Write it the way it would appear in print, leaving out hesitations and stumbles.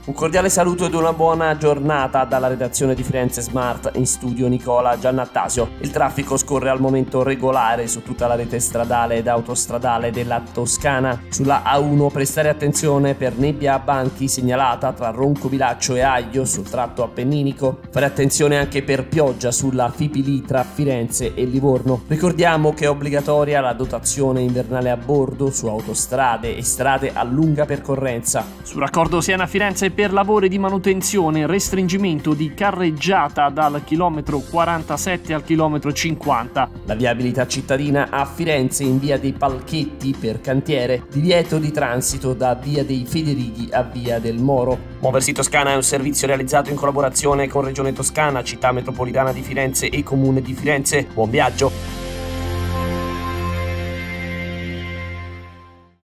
Un cordiale saluto ed una buona giornata dalla redazione di Firenze Smart, in studio Nicola Giannattasio. Il traffico scorre al momento regolare su tutta la rete stradale ed autostradale della Toscana. Sulla A1 prestare attenzione per nebbia a banchi segnalata tra Roncovilaccio e Aglio sul tratto appenninico. Fare attenzione anche per pioggia sulla Fipili tra Firenze e Livorno. Ricordiamo che è obbligatoria la dotazione invernale a bordo su autostrade e strade a lunga percorrenza. Sul raccordo Siena-Firenze per lavori di manutenzione, restringimento di carreggiata dal chilometro 47 al chilometro 50. La viabilità cittadina a Firenze in via dei Palchetti per cantiere, divieto di transito da via dei Federighi a via del Moro. Muoversi Toscana è un servizio realizzato in collaborazione con Regione Toscana, Città Metropolitana di Firenze e Comune di Firenze. Buon viaggio!